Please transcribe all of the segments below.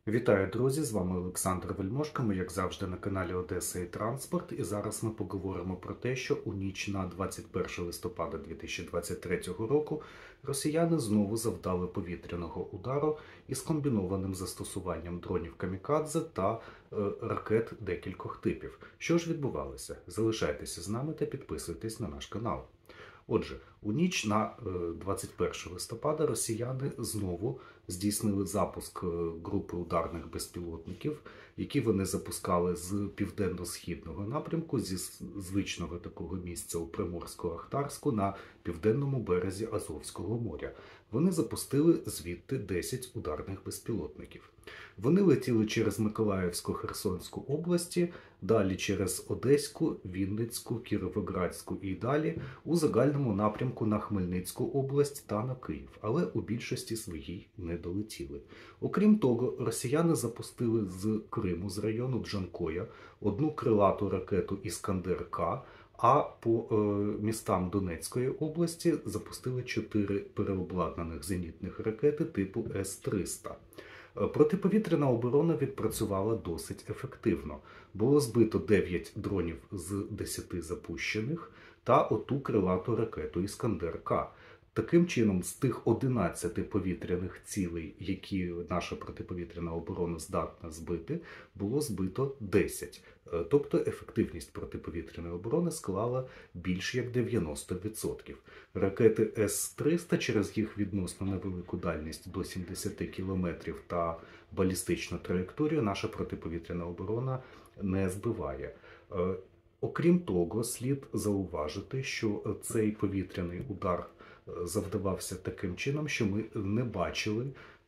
Вітаю, друзі! З вами Олександр Вельмошко. Ми, як завжди, на каналі Одеса і Транспорт. І зараз ми поговоримо про те, що у ніч на 21 листопада 2023 року росіяни знову завдали повітряного удару із комбінованим застосуванням дронів камікадзе та ракет декількох типів. Що ж відбувалося? Залишайтеся з нами та підписуйтесь на наш канал. Отже, у ніч на 21 листопада росіяни знову здійснили запуск групи ударних безпілотників, які вони запускали з південно-східного напрямку, зі звичного такого місця у Приморсько-Ахтарську на південному березі Азовського моря. Вони запустили звідти 10 ударних безпілотників. Вони летіли через Миколаївську, Херсонську області, далі через Одеську, Вінницьку, Кіровоградську і далі у загальному напрямку на Хмельницьку область та на Київ, але у більшості своїй не долетіли. Окрім того, росіяни запустили з Криму, з району Джанкоя, одну крилату ракету «Іскандер-К», а по містам Донецької області запустили 4 переобладнаних зенітних ракети типу С-300. Протиповітряна оборона відпрацювала досить ефективно. Було збито 9 дронів з 10 запущених та оту крилату ракету «Іскандер-К». Таким чином, з тих 11 повітряних цілей, які наша протиповітряна оборона здатна збити, було збито 10. Тобто ефективність протиповітряної оборони склала більш як 90%. Ракети С-300 через їх відносно невелику дальність до 70 км та балістичну траєкторію наша протиповітряна оборона не збиває. Окрім того, слід зауважити, що цей повітряний удар завдавався таким чином, що ми не бачили,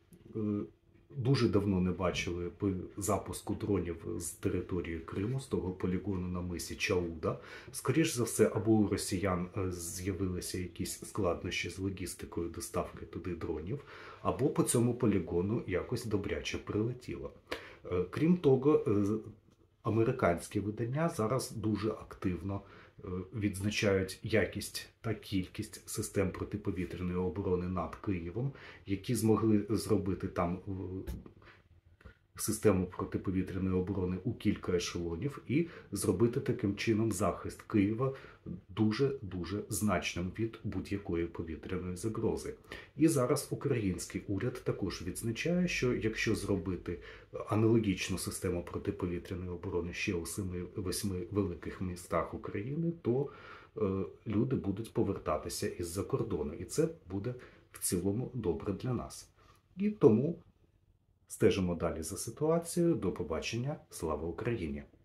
дуже давно не бачили запуску дронів з території Криму, з того полігону на мисі Чауда. Скоріш за все, або у росіян з'явилися якісь складнощі з логістикою доставки туди дронів, або по цьому полігону якось добряче прилетіло. Крім того, американські видання зараз дуже активно відзначають якість та кількість систем протиповітряної оборони над Києвом, які змогли зробити там систему протиповітряної оборони у кілька ешелонів і зробити таким чином захист Києва дуже-дуже значним від будь-якої повітряної загрози. І зараз український уряд також відзначає, що якщо зробити аналогічну систему протиповітряної оборони ще у 7-8 великих містах України, то люди будуть повертатися із-за кордону. І це буде в цілому добре для нас. І тому стежимо далі за ситуацією. До побачення. Слава Україні!